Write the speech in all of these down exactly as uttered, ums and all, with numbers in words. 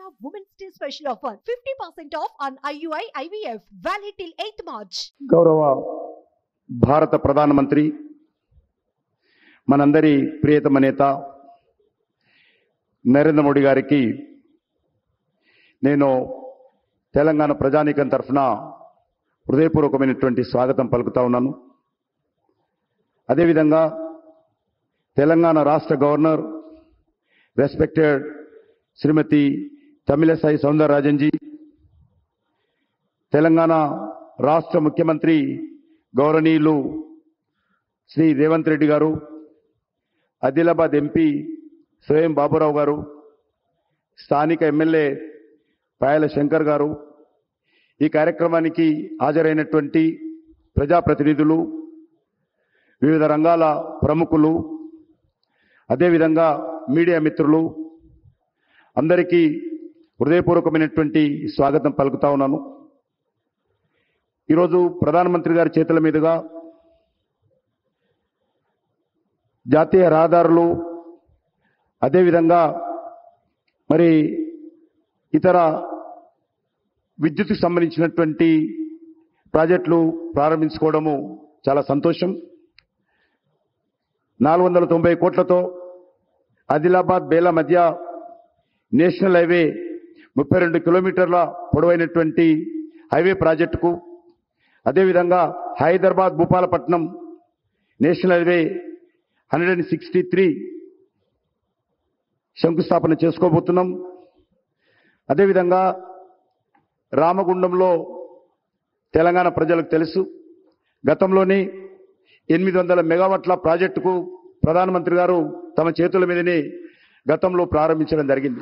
Women's Day special offer fifty percent off on I U I I V F valid till eighth March. గౌరవ భారత ప్రధానమంత్రి మనందరి ప్రియతమ నేత నరేంద్ర మోడీ గారికి నేను తెలంగాణ ప్రజానీకం తరఫున హృదయపూర్వకమైనటువంటి స్వాగతం పలుకుతా ఉన్నాను. అదేవిధంగా తెలంగాణ రాష్ట్ర గవర్నర్ రెస్పెక్టెడ్ శ్రీమతి తమిళసై సౌందరరాజన్ జీ, తెలంగాణ రాష్ట్ర ముఖ్యమంత్రి గౌరవనీయులు శ్రీ రేవంత్ రెడ్డి గారు, ఆదిలాబాద్ ఎంపీ స్వయం బాబురావు గారు, స్థానిక ఎమ్మెల్యే పాయల శంకర్ గారు, ఈ కార్యక్రమానికి హాజరైనటువంటి ప్రజాప్రతినిధులు, వివిధ రంగాల ప్రముఖులు, అదేవిధంగా మీడియా మిత్రులు అందరికీ హృదయపూర్వకమైనటువంటి స్వాగతం పలుకుతా ఉన్నాను. ఈరోజు ప్రధానమంత్రి గారి చేతుల మీదుగా జాతీయ రహదారులు, అదేవిధంగా మరి ఇతర విద్యుత్కు సంబంధించినటువంటి ప్రాజెక్టులు ప్రారంభించుకోవడము చాలా సంతోషం. నాలుగు వందల తొంభై కోట్లతో ఆదిలాబాద్ బేలా మధ్య నేషనల్ హైవే ముప్పై రెండు కిలోమీటర్ల పొడవైనటువంటి హైవే ప్రాజెక్టుకు, అదేవిధంగా Hyderabad Bhupalapatnam national highway hundred and sixty three శంకుస్థాపన చేసుకోబోతున్నాం. అదేవిధంగా రామగుండంలో తెలంగాణ ప్రజలకు తెలుసు, గతంలోనే ఎనిమిది వందల మెగావాట్ల ప్రాజెక్టుకు ప్రధానమంత్రి గారు తమ చేతుల మీదనే గతంలో ప్రారంభించడం జరిగింది.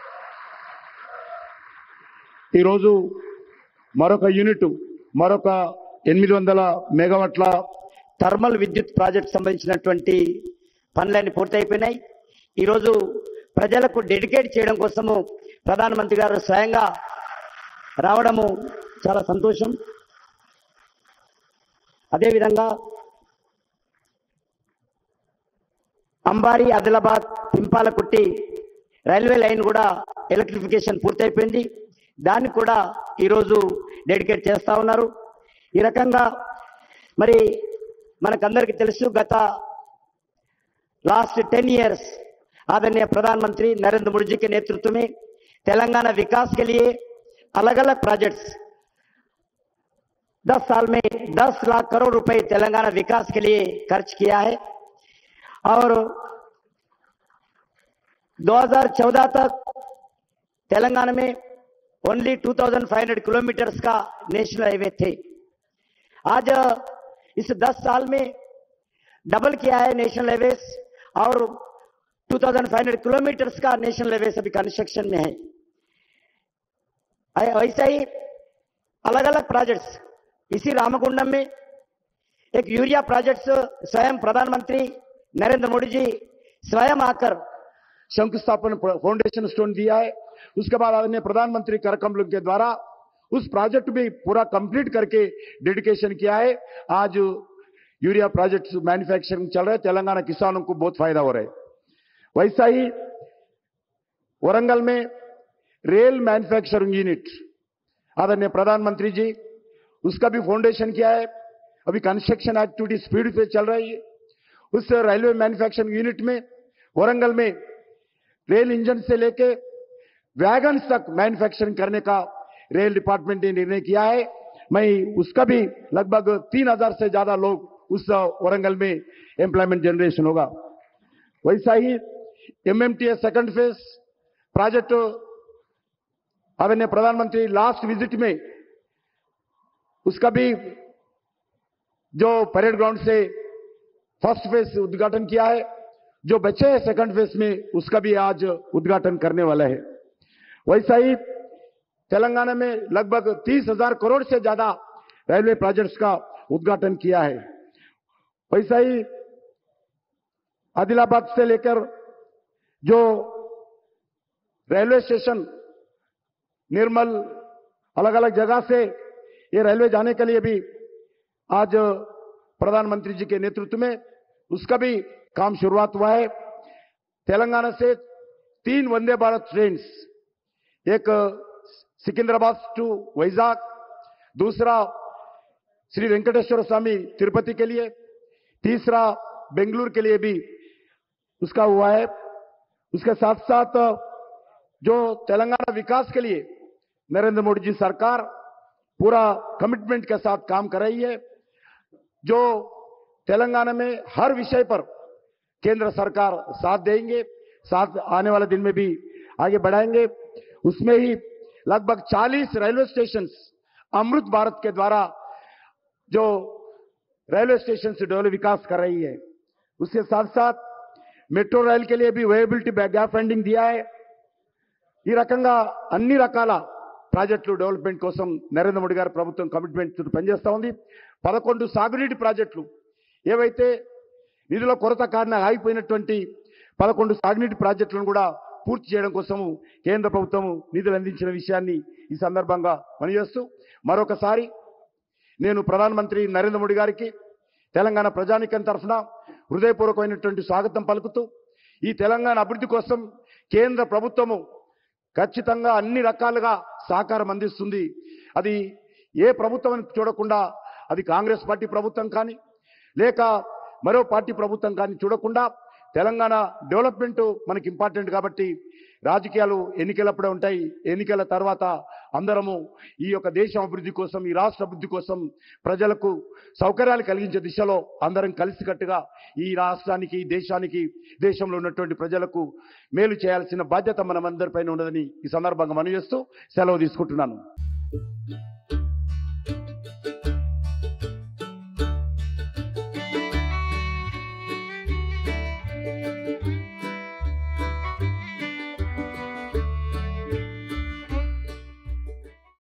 ఈరోజు మరొక యూనిట్, మరొక ఎనిమిది వందల మెగావాట్ల థర్మల్ విద్యుత్ ప్రాజెక్ట్ సంబంధించినటువంటి పనులన్నీ పూర్తయిపోయినాయి. ఈరోజు ప్రజలకు డెడికేట్ చేయడం కోసము ప్రధానమంత్రి గారు స్వయంగా రావడము చాలా సంతోషం. అదేవిధంగా అంబారి ఆదిలాబాద్ పింపాలకుట్టి రైల్వే లైన్ కూడా ఎలక్ట్రిఫికేషన్ పూర్తయిపోయింది. దాన్ని కూడా ఈరోజు డెడికేట్ చేస్తూ ఉన్నారు. ఈ రకంగా మరి మనకందరికీ తెలుసు, గత लास्ट टेन ईयर्स आदरणीय प्रधानमंत्री नरेंद्र मोदी जी के नेतृत्व में तेलंगाना विकास के लिए अलग अलग प्रोजेक्ट्स दस साल में दस लाख करोड़ रुपए तेलंगाना विकास के लिए खर्च किया है और दो हज़ार चौदह तक तेलंगाना में ओनली पच्चीस सौ किलोमीटर्स का नेशनल हाईवे थे। आज इस दस साल में डबल किया है नेशनल हाईवेज और पच्चीस सौ किलोमीटर्स का नेशनल हाईवे अभी कंस्ट्रक्शन में है। वैसे ही अलग अलग प्रोजेक्ट्स इसी रामकुंडम में एक यूरिया प्रोजेक्ट्स स्वयं प्रधानमंत्री नरेंद्र मोदी जी स्वयं आकर शंकुस्थापन फाउंडेशन स्टोन दिया है। उसके बाद आदरणीय प्रधानमंत्री करकमल के द्वारा उस प्रोजेक्ट भी पूरा कंप्लीट करके डेडिकेशन किया है। आज यूरिया प्रोजेक्ट मैन्युफैक्चरिंग चल रहा है, तेलंगाना किसानों को बहुत फायदा हो रहा है। वैसा ही वरंगल में रेल मैन्युफैक्चरिंग यूनिट आदरणीय प्रधानमंत्री जी उसका भी फाउंडेशन किया है। अभी कंस्ट्रक्शन एक्टिविटी स्पीड पे चल रही है। उस रेलवे मैन्युफैक्चरिंग यूनिट में वरंगल में रेल इंजन से लेके वैगन तक मैन्युफैक्चरिंग करने का रेल डिपार्टमेंट ने निर्णय किया है। मैं उसका भी लगभग तीन हजार से ज्यादा लोग उस वरंगल में एम्प्लॉयमेंट जनरेशन होगा। वैसा ही एमएमटीएस सेकंड फेज प्रोजेक्ट आदरणीय प्रधानमंत्री लास्ट विजिट में उसका भी जो परेड ग्राउंड से फर्स्ट फेज उद्घाटन किया है, जो बचे हैं सेकंड फेज में उसका भी आज उद्घाटन करने वाला है। वैसा ही तेलंगाना में लगभग तीस हजार करोड़ से ज्यादा रेलवे प्रोजेक्ट्स का उद्घाटन किया है। वैसा ही आदिलाबाद से लेकर जो रेलवे स्टेशन निर्मल अलग अलग जगह से ये रेलवे जाने के लिए भी आज प्रधानमंत्री जी के नेतृत्व में उसका भी काम शुरुआत हुआ है। तेलंगाना से तीन वंदे भारत ट्रेन एक सिकंदराबाद टू वैजाग, दूसरा श्री वेंकटेश्वर स्वामी तिरुपति के लिए, तीसरा बेंगलुरु के लिए भी उसका हुआ है। उसके साथ साथ जो तेलंगाना विकास के लिए नरेंद्र मोदी जी सरकार पूरा कमिटमेंट के साथ काम कर रही है, जो तेलंगाना में हर विषय पर केंद्र सरकार साथ देंगे, साथ आने वाले दिन में भी आगे बढ़ाएंगे। उसमें ही लगभग चालीस रेलवे स्टेशन अमृत भारत के द्वारा जो रेलवे स्टेशन से डेवलप विकास कर रही है। उसके साथ साथ मेट्रो రైల్ के लिए भी वेबिलिटी गैप फंडिंग दिया है। ఈ రకంగా అన్ని రకాల ప్రాజెక్టులు డెవలప్మెంట్ కోసం నరేంద్ర మోడీ గారి ప్రభుత్వం కమిట్మెంట్ తో పనిచేస్తా ఉంది। పదకొండు సాగునీటి ప్రాజెక్టులు ఏవైతే నిధుల కొరత కారణంగా ఆగిపోయినటువంటి పదకొండు సాగునీటి ప్రాజెక్టులను కూడా పూర్తి చేయడం కోసం కేంద్ర ప్రభుత్వం నిధులు అందించిన విషయాన్ని ఈ సందర్భంగా మనవిస్తూ మరొకసారి నేను ప్రధానమంత్రి నరేంద్ర మోడీ గారికి తెలంగాణ ప్రజానీకం తరఫున హృదయపూర్వకమైనటువంటి స్వాగతం పలుకుతూ ఈ తెలంగాణ అభివృద్ధి కోసం కేంద్ర ప్రభుత్వము ఖచ్చితంగా అన్ని రకాలుగా సహకారం అందిస్తుంది। అది ఏ ప్రభుత్వం చూడకుండా, అది కాంగ్రెస్ పార్టీ ప్రభుత్వం కానీ లేక మరో పార్టీ ప్రభుత్వం కానీ చూడకుండా తెలంగాణ డెవలప్మెంట్ మనకి ఇంపార్టెంట్ కాబట్టి రాజకీయాలు ఎన్నికలప్పుడే ఉంటాయి। ఎన్నికల తర్వాత అందరము ఈ యొక్క దేశం అభివృద్ధి కోసం, ఈ రాష్ట్ర అభివృద్ధి కోసం ప్రజలకు సౌకర్యాలు కలిగించే దిశలో అందరం కలిసికట్టుగా ఈ రాష్ట్రానికి, దేశానికి, దేశంలో ఉన్నటువంటి ప్రజలకు మేలు చేయాల్సిన బాధ్యత మనమందరిపైన ఉన్నదని ఈ సందర్భంగా మనవి చేస్తూ సెలవు తీసుకుంటున్నాను।